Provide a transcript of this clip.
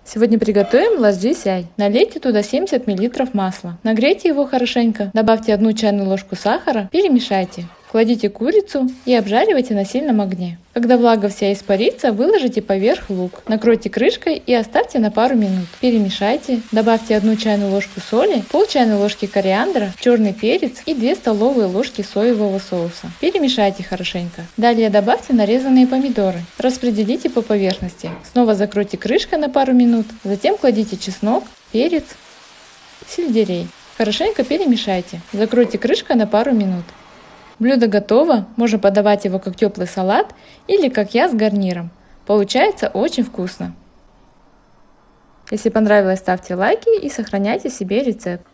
Сегодня приготовим ладжи сяй. Налейте туда 70 мл масла. Нагрейте его хорошенько. Добавьте 1 чайную ложку сахара. Перемешайте. Кладите курицу и обжаривайте на сильном огне. Когда влага вся испарится, выложите поверх лук. Накройте крышкой и оставьте на пару минут. Перемешайте. Добавьте 1 чайную ложку соли, пол чайной ложки кориандра, черный перец и 2 столовые ложки соевого соуса. Перемешайте хорошенько. Далее добавьте нарезанные помидоры. Распределите по поверхности. Снова закройте крышкой на пару минут. Затем кладите чеснок, перец, сельдерей. Хорошенько перемешайте. Закройте крышкой на пару минут. Блюдо готово, можно подавать его как теплый салат или как я с гарниром. Получается очень вкусно. Если понравилось, ставьте лайки и сохраняйте себе рецепт.